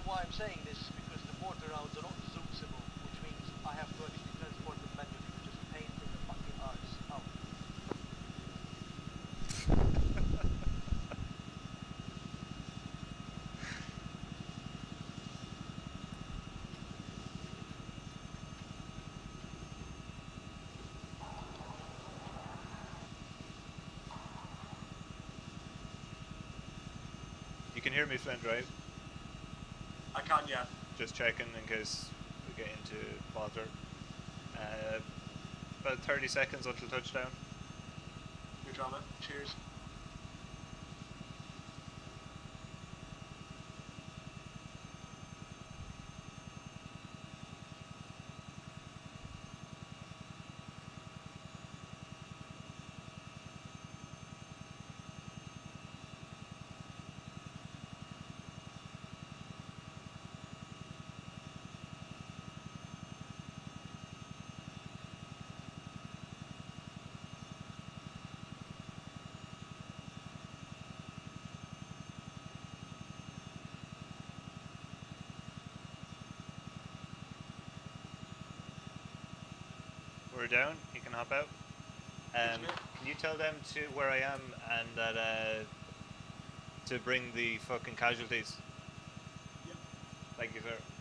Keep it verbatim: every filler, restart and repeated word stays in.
why I'm saying this is because the mortar rounds are not zoomable, which means I have to actually transport them manually, which is a pain in the fucking arse. Ow. You can hear me, Flint, right? I can, yeah. Just checking in case we get into bother. Uh, about thirty seconds until touchdown. Your drama. Cheers. We're down. You can hop out. Um, can you tell them to where I am and that uh, to bring the fucking casualties? Yep. Thank you, sir.